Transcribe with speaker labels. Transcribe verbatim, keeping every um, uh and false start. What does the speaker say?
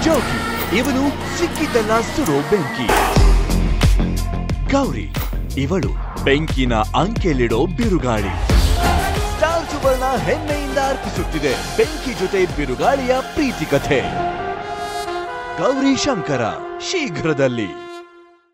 Speaker 1: ಜೋಗಿ, ಇವನು ಸಿಕ್ಕಿದ್ದೆಲ್ಲ ಸುಡೋ ಬೆಂಕಿ. ಗೌರಿ, ಇವಳು ಬೆಂಕಿನ ಅಂಕೆಲಿಡೋ ಬಿರುಗಾಳಿ. ಸ್ಟಾರ್ ಸುವರ್ಣ ಹೆಮ್ಮೆಯಿಂದ ಅರ್ಪಿಸುತ್ತಿದೆ ಬೆಂಕಿ ಜೊತೆ ಬಿರುಗಾಳಿಯ ಪ್ರೀತಿ ಕಥೆ. ಗೌರಿ ಶಂಕರ ಶೀಘ್ರದಲ್ಲಿ.